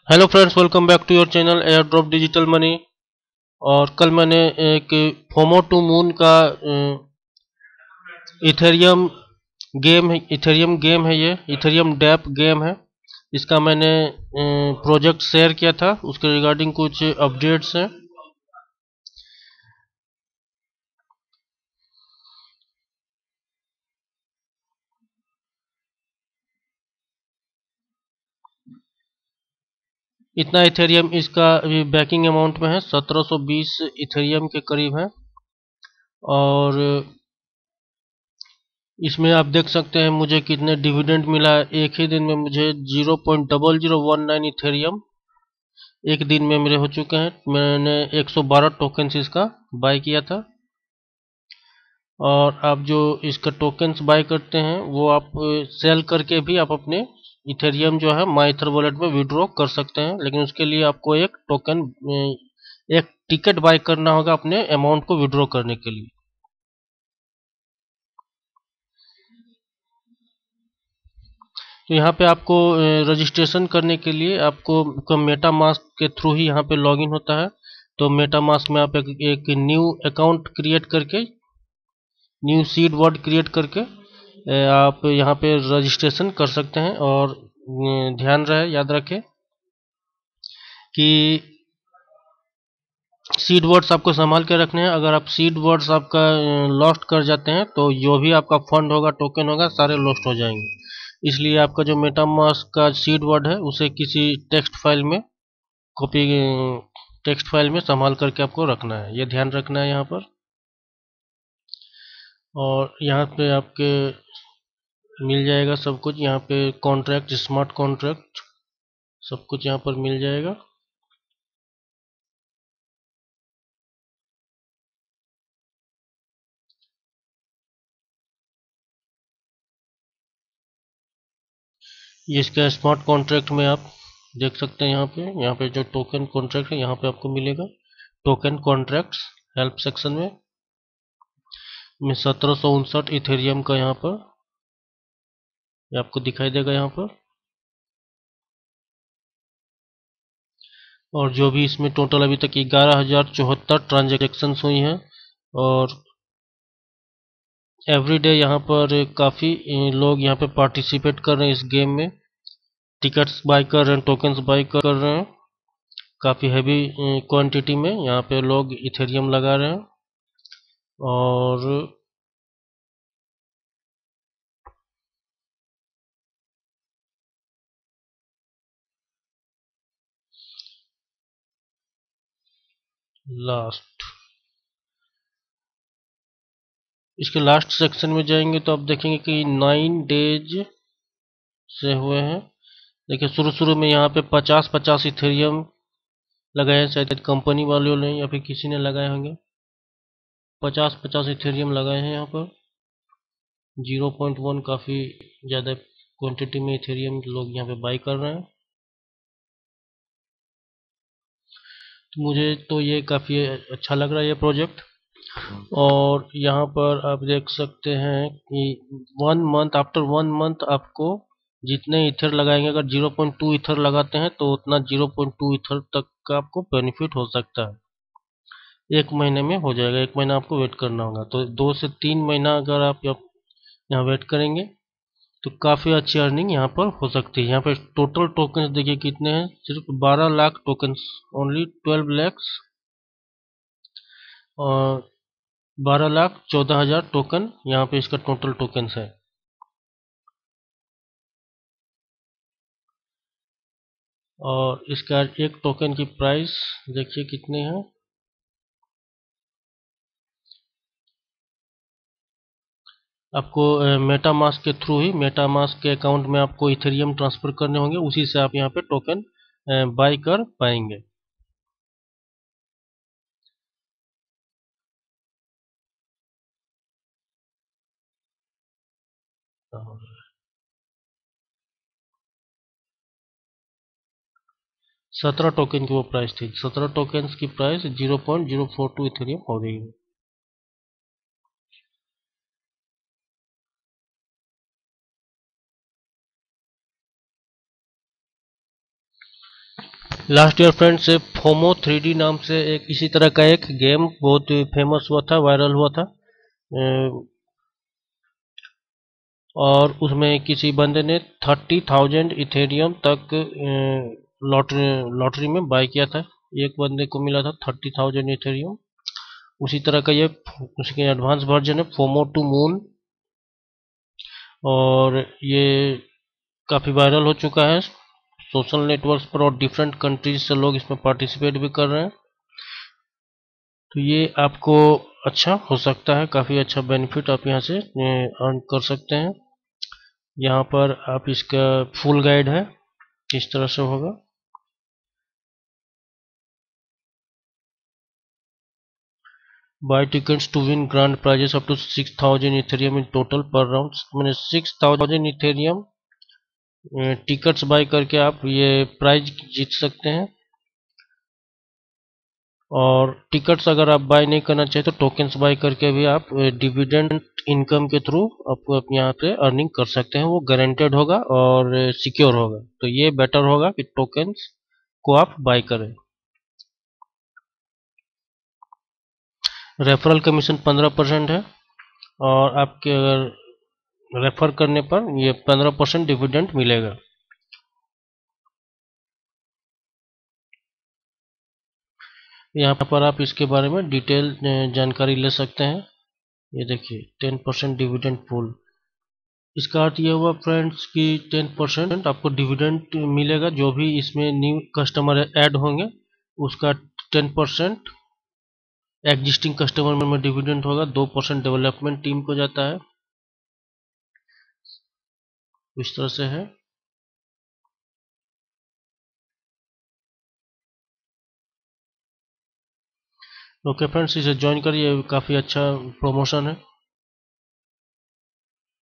Hello friends, welcome back to your channel air drop digital money. और कल मैंने एक फोमो टू मून का इथेरियम गेम है। ये इथेरियम डैप गेम है। इसका मैंने प्रोजेक्ट शेयर किया था, उसके रिगार्डिंग कुछ अपडेट्स हैं। इतना इथेरियम इसका अभी बैकिंग अमाउंट में है, 1720 इथेरियम के करीब है। और इसमें आप देख सकते हैं मुझे कितने डिविडेंड मिला है। एक ही दिन में मुझे 0.0019 इथेरियम एक दिन में मेरे हो चुके हैं। मैंने 112 टोकन्स इसका बाय किया था। और आप जो इसका टोकन्स बाय करते हैं वो आप सेल करके भी आप अपने इथेरियम जो है माई इथर वॉलेट में विड्रॉ कर सकते हैं, लेकिन उसके लिए आपको एक टोकन एक टिकट बाय करना होगा अपने अमाउंट को विड्रॉ करने के लिए। तो यहाँ पे आपको रजिस्ट्रेशन करने के लिए आपको मेटा मास्क के थ्रू ही यहाँ पे लॉगिन होता है। तो मेटा मास्क में आप एक न्यू अकाउंट क्रिएट करके, न्यू सीड वर्ड क्रिएट करके आप यहाँ पे रजिस्ट्रेशन कर सकते हैं। और ध्यान रहे, याद रखें कि सीड वर्ड्स आपको संभाल के रखने हैं। अगर आप सीड वर्ड्स आपका लॉस्ट कर जाते हैं तो जो भी आपका फंड होगा, टोकन होगा, सारे लॉस्ट हो जाएंगे। इसलिए आपका जो मेटामास्क का सीड वर्ड है उसे किसी टेक्स्ट फाइल में कॉपी टेक्स्ट फाइल में संभाल करके आपको रखना है, ये ध्यान रखना है यहाँ पर। और यहाँ पे आपके मिल जाएगा सब कुछ। यहाँ पे कॉन्ट्रैक्ट, स्मार्ट कॉन्ट्रैक्ट, सब कुछ यहाँ पर मिल जाएगा। ये इसका स्मार्ट कॉन्ट्रैक्ट में आप देख सकते हैं। यहाँ पे जो टोकन कॉन्ट्रैक्ट है यहाँ पे आपको मिलेगा टोकन कॉन्ट्रैक्ट्स हेल्प सेक्शन में 1759 इथेरियम का यहाँ पर ये आपको दिखाई देगा यहाँ पर। और जो भी इसमें टोटल अभी तक 11,074 ट्रांजेक्शन हुई हैं। और एवरीडे यहाँ पर काफ़ी लोग यहाँ पे पार्टिसिपेट कर रहे हैं इस गेम में। टिकट्स बाय कर रहे हैं, टोकन्स बाय कर रहे हैं। काफ़ी हैवी क्वांटिटी में यहाँ पे लोग इथेरियम लगा रहे हैं। और लास्ट इसके लास्ट सेक्शन में जाएंगे तो आप देखेंगे कि 9 डेज से हुए हैं। देखिए, शुरू शुरू में यहाँ पे 50-50 इथेरियम लगाए हैं, शायद कंपनी वालों ने या फिर किसी ने लगाए होंगे। 50-50 इथेरियम लगाए हैं यहाँ पर। 0.1 काफ़ी ज़्यादा क्वांटिटी में इथेरियम लोग यहाँ पे बाई कर रहे हैं। तो मुझे तो ये काफ़ी अच्छा लग रहा है ये प्रोजेक्ट। और यहाँ पर आप देख सकते हैं कि 1 मंथ, आफ्टर 1 मंथ आपको जितने इथर लगाएंगे, अगर 0.2 इथर लगाते हैं तो उतना 0.2 इथर तक का आपको बेनिफिट हो सकता है। एक महीने में हो जाएगा, एक महीना आपको वेट करना होगा। तो 2 से 3 महीना अगर आप यहाँ वेट करेंगे तो काफ़ी अच्छी अर्निंग यहाँ पर हो सकती है। यहाँ पर टोटल टोकन्स देखिए कितने हैं, सिर्फ 12 लाख टोकन्स, ओनली 12 लैक्स। और 12,14,000 टोकन यहाँ पे इसका टोटल टोकन्स है। और इसका एक टोकन की प्राइस देखिए कितने हैं। आपको मेटा मास्क के थ्रू ही, मेटा मास्क के अकाउंट में आपको इथेरियम ट्रांसफर करने होंगे, उसी से आप यहाँ पे टोकन बाय कर पाएंगे। 17 टोकन की वो प्राइस थी। 17 टोकन की प्राइस 0.042 इथेरियम हो रही है। लास्ट ईयर फ्रेंड्स से फोमो 3D नाम से एक इसी तरह का एक गेम बहुत फेमस हुआ था, वायरल हुआ था। और उसमें किसी बंदे ने 30,000 इथेरियम तक लॉटरी लॉटरी में बाय किया था। एक बंदे को मिला था 30,000 इथेरियम। उसी तरह का ये उसके एडवांस वर्जन है, फोमो टू मून। और ये काफ़ी वायरल हो चुका है सोशल नेटवर्क्स पर, और डिफरेंट कंट्रीज से लोग इसमें पार्टिसिपेट भी कर रहे हैं। तो ये आपको अच्छा हो सकता है, काफ़ी अच्छा बेनिफिट आप यहाँ से अर्न कर सकते हैं। यहाँ पर आप इसका फुल गाइड है किस तरह से होगा। Buy tickets to win grand prizes up to 6,000 Ethereum in total per round. मैंने 6,000 इथेरियम टिकट्स बाय करके आप ये प्राइज जीत सकते हैं। और टिकट्स अगर आप बाय नहीं करना चाहे तो टोकन्स बाय करके भी आप डिविडेंड इनकम के थ्रू आप यहाँ पे अर्निंग कर सकते हैं। वो गारंटेड होगा और सिक्योर होगा, तो ये बेटर होगा कि टोकन्स को आप बाय करें। रेफरल कमीशन 15% है, और आपके अगर रेफर करने पर ये 15% डिविडेंड मिलेगा। यहाँ पर आप इसके बारे में डिटेल जानकारी ले सकते हैं। ये देखिए 10% डिविडेंड पूल। इसका अर्थ ये हुआ फ्रेंड्स कि 10% आपको डिविडेंड मिलेगा। जो भी इसमें न्यू कस्टमर ऐड होंगे उसका 10% एग्जिस्टिंग कस्टमर में डिविडेंड होगा, 2% डेवलपमेंट टीम को जाता है। इस तरह से है। ओके फ्रेंड्स, इसे ज्वाइन करिए, काफ़ी अच्छा प्रमोशन है।